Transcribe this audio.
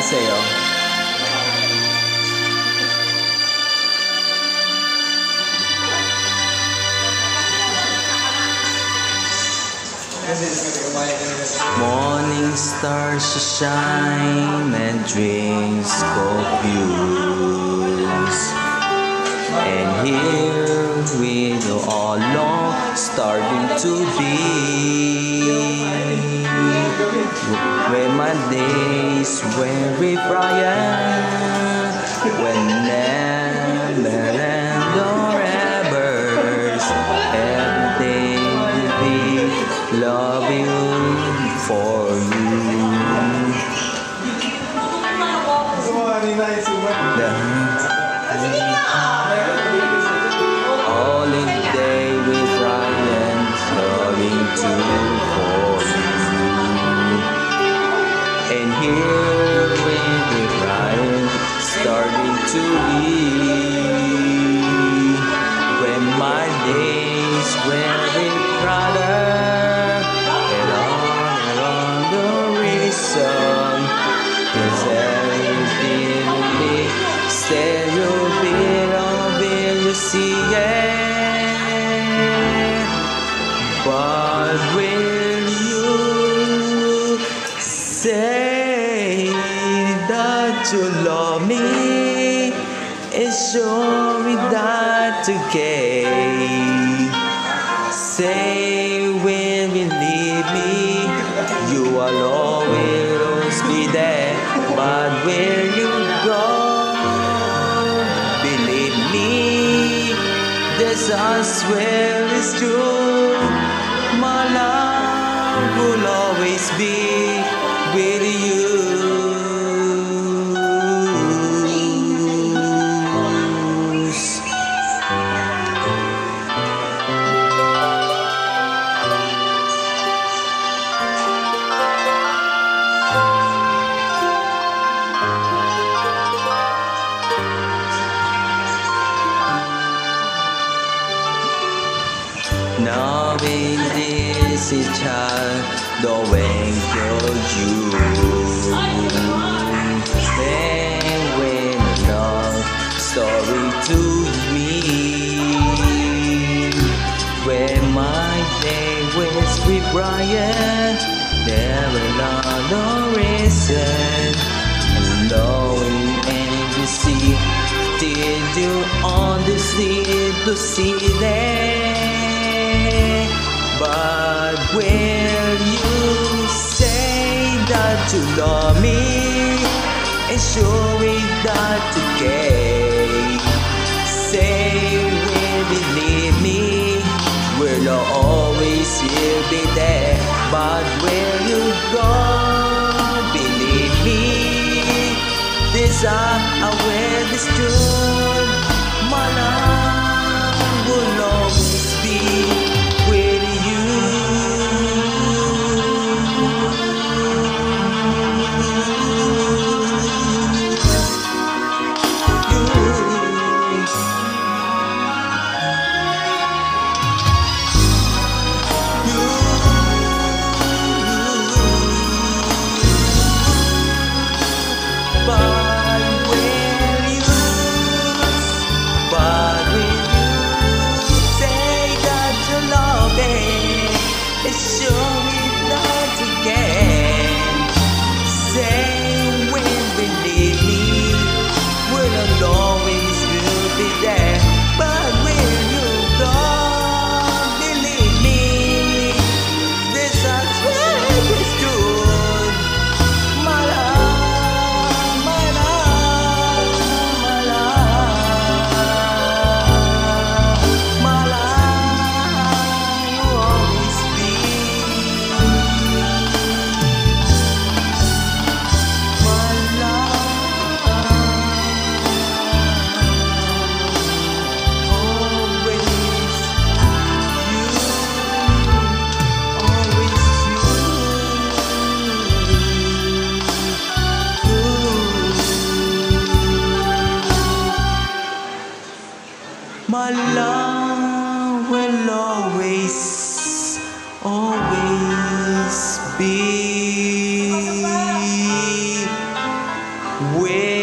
sa'yo. Morning stars shine and drinks confuse. And here we go all along, starting to be. When my days very bright, when never and forever, everything will be loving for you. All in day with Ryan, loving to for you. And here with Ryan, starting to be. When my days were with brother, and on the reason is everything me. Say you'll be all will you see it, but will you say that you love me and show me that okay? Say when you leave me, you will always be there, but where you go, believe me, this I swear is true. My love will always be with you. Knowing this is child, don't wait till you. And when love story to me, when my day was with Brian, there was no reason. Knowing and you see, did you understand to see that? But will you say that you love me and show me that you care? Say will believe me, we'll always will be there. But will you go believe me? This I will is true. My love will always be with you. My love will always, always be Will